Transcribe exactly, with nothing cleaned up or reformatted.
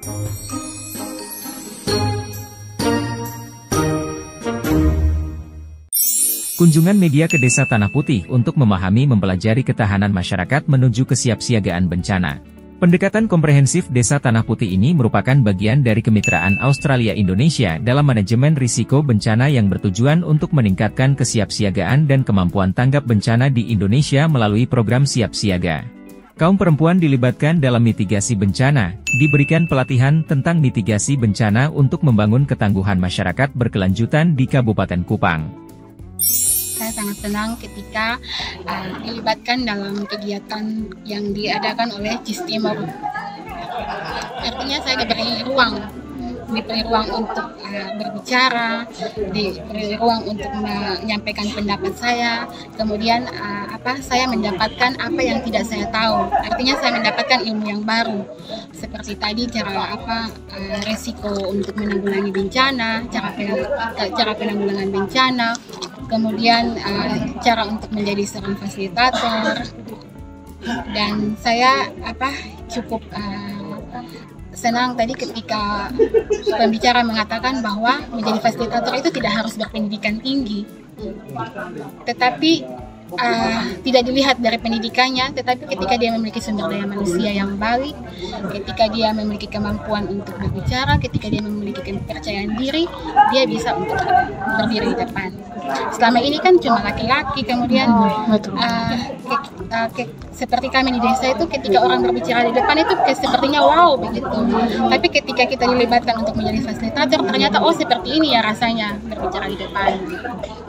Kunjungan media ke Desa Tanah Putih untuk memahami mempelajari ketahanan masyarakat menuju kesiapsiagaan bencana. Pendekatan komprehensif Desa Tanah Putih ini merupakan bagian dari kemitraan Australia-Indonesia dalam manajemen risiko bencana yang bertujuan untuk meningkatkan kesiapsiagaan dan kemampuan tanggap bencana di Indonesia melalui program Siap Siaga. Kaum perempuan dilibatkan dalam mitigasi bencana, diberikan pelatihan tentang mitigasi bencana untuk membangun ketangguhan masyarakat berkelanjutan di Kabupaten Kupang. Saya sangat senang ketika uh, dilibatkan dalam kegiatan yang diadakan oleh C I S Timur. Artinya saya diberi ruang, diberi ruang untuk uh, berbicara, diberi ruang untuk menyampaikan pendapat saya. Kemudian uh, apa saya mendapatkan apa yang tidak saya tahu. Artinya saya mendapatkan ilmu yang baru. Seperti tadi cara apa uh, resiko untuk menanggulangi bencana, cara penang, cara penanggulangan bencana. Kemudian uh, cara untuk menjadi seorang fasilitator, dan saya apa cukup uh, senang tadi ketika pembicara mengatakan bahwa menjadi fasilitator itu tidak harus berpendidikan tinggi, tetapi uh, tidak dilihat dari pendidikannya, tetapi ketika dia memiliki sumber daya manusia yang baik, ketika dia memiliki kemampuan untuk berbicara, ketika dia memiliki kepercayaan diri, dia bisa untuk berdiri di depan. Selama ini kan cuma laki-laki, kemudian uh, ke, uh, ke, seperti kami di desa itu ketika orang berbicara di depan itu ke, sepertinya wow begitu. Tapi ketika kita dilibatkan untuk menjadi fasilitator, ternyata oh seperti ini ya rasanya berbicara di depan.